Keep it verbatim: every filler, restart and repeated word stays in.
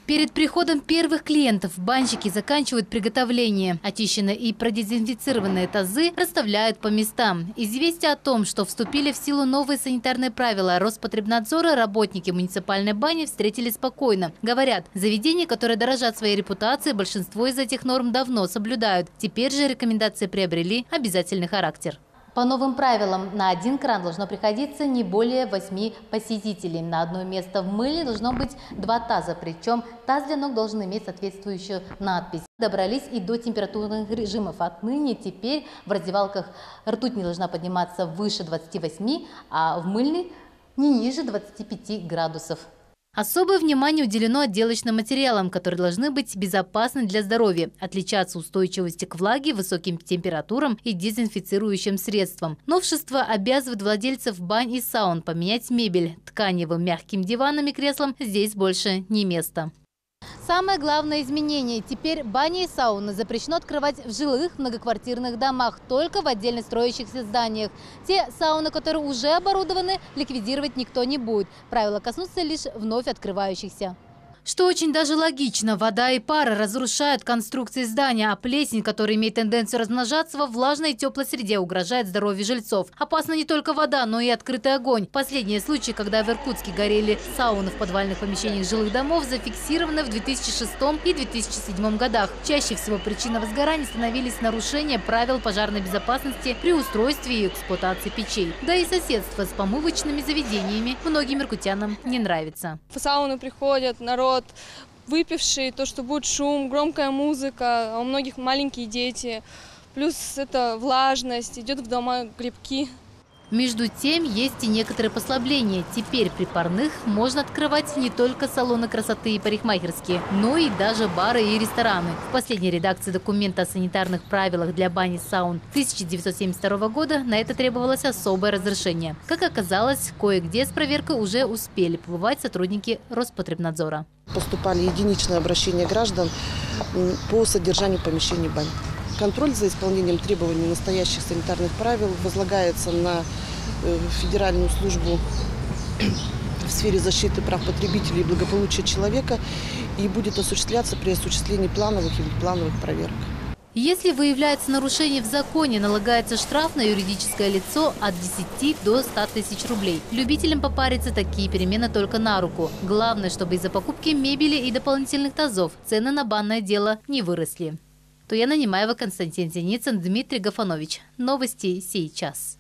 Перед приходом первых клиентов банщики заканчивают приготовление. Очищенные и продезинфицированные тазы расставляют по местам. Известие о том, что вступили в силу новые санитарные правила Роспотребнадзора, работники муниципальной бани встретили спокойно. Говорят, заведения, которые дорожат своей репутацией, большинство из этих норм давно соблюдают. Теперь же рекомендации приобрели обязательный характер. По новым правилам на один кран должно приходиться не более восьми посетителей. На одно место в мыле должно быть два таза, причем таз для ног должен иметь соответствующую надпись. Добрались и до температурных режимов. Отныне теперь в раздевалках ртуть не должна подниматься выше двадцати восьми, а в мыльной не ниже двадцати пяти градусов. Особое внимание уделено отделочным материалам, которые должны быть безопасны для здоровья, отличаться устойчивостью к влаге, высоким температурам и дезинфицирующим средствам. Новшество обязывает владельцев бань и саун поменять мебель. Тканевым мягким диванам и креслам здесь больше не место. Самое главное изменение – теперь бани и сауны запрещено открывать в жилых многоквартирных домах, только в отдельно строящихся зданиях. Те сауны, которые уже оборудованы, ликвидировать никто не будет. Правила коснутся лишь вновь открывающихся. Что очень даже логично. Вода и пара разрушают конструкции здания, а плесень, которая имеет тенденцию размножаться во влажной и теплой среде, угрожает здоровью жильцов. Опасна не только вода, но и открытый огонь. Последние случаи, когда в Иркутске горели сауны в подвальных помещениях жилых домов, зафиксированы в две тысячи шестом и две тысячи седьмом годах. Чаще всего причиной возгорания становились нарушения правил пожарной безопасности при устройстве и эксплуатации печей. Да и соседство с помывочными заведениями многим иркутянам не нравится. В сауны приходят народ выпивший, то, что будет шум, громкая музыка, а у многих маленькие дети. Плюс это влажность, идет в дома грибки. Между тем, есть и некоторые послабления. Теперь при парных можно открывать не только салоны красоты и парикмахерские, но и даже бары и рестораны. В последней редакции документа о санитарных правилах для бани и саун тысяча девятьсот семьдесят второго года на это требовалось особое разрешение. Как оказалось, кое-где с проверкой уже успели побывать сотрудники Роспотребнадзора. Поступали единичные обращения граждан по содержанию помещений бань. Контроль за исполнением требований настоящих санитарных правил возлагается на Федеральную службу в сфере защиты прав потребителей и благополучия человека и будет осуществляться при осуществлении плановых и внеплановых проверок. Если выявляется нарушение в законе, налагается штраф на юридическое лицо от десяти до ста тысяч рублей. Любителям попариться такие перемены только на руку. Главное, чтобы из-за покупки мебели и дополнительных тазов цены на банное дело не выросли. Туяна Немаева, Константин Синицын, Дмитрий Гафанович. Новости сейчас.